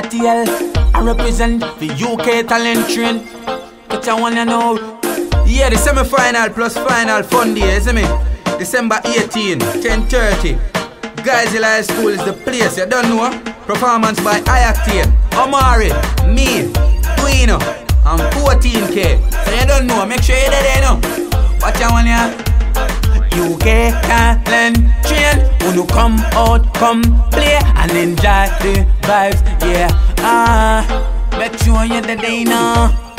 RTL, I represent the UK talent train. But I wanna know. Yeah, the semi-final plus final fun day, isn't it? December 18, 10:30. Geisel High School is the place, you don't know? Performance by iActane, Omari, me, Duino, and 14K. So you don't know, make sure you're there now. Watch out on ya. UK talent train. Wanna come out, come play and enjoy the vibes, yeah. Make sure you're there now.